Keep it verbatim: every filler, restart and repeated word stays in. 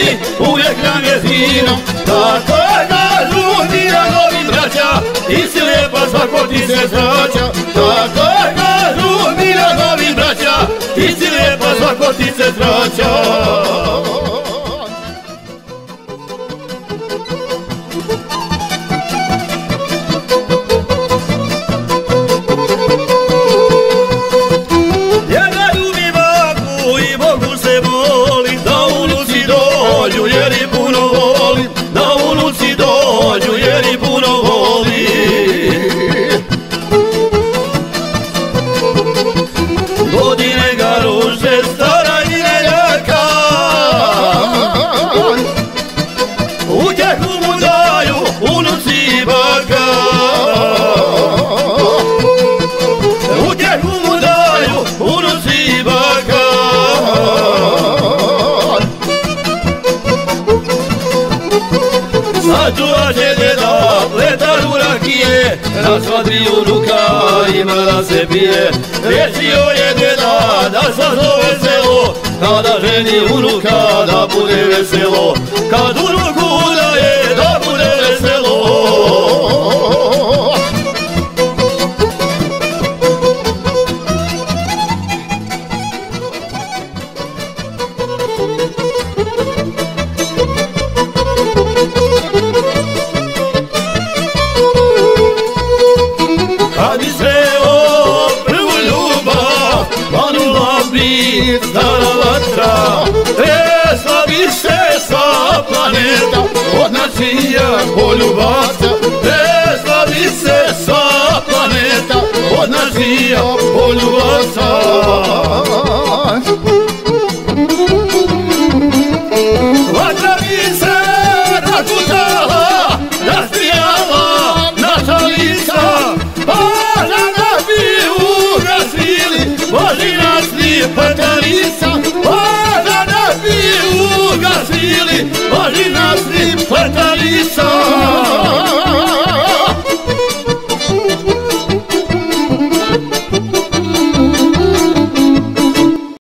voli, uvijek nam je fino. Tako kažu ti radovi braća, ti si lijepa svako ti se zraća. Tako kažu mi radovi braća, ti si lijepa svako ti se zraća. Jer i puno volim, da unuci dođu, jer i puno volim. Godine ga ruže, stara i neljaka, utjehu mu daju unuci i baka. Utjehu mu daju unuci i baka. Sačuvaće djeda, letar u rakije, na svadbi unuka ima da se pije. Rječio je djeda da sazove selo, kada ženi unuka da bude veselo. Kad unuku udaje da bude veselo. Kad bi sreo prvu ljubav, planula bi stara vatra. Tresla bi se sa planeta, od nacija poljubaca. Tresla bi se sa planeta, od nacija poljubaca. Vatra bi se razbutala, rastrijala naša lica. Boži nas li pletalica, Boža nas bi ugasili, Boži nas li pletalica.